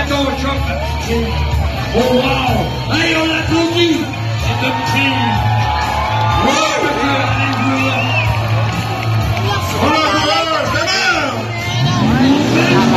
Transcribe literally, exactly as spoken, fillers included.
gâteau au chocolat. Oh wow! Hey, on l'applaudit! C'est un petit... Ouais, monsieur, allez-vous là! On a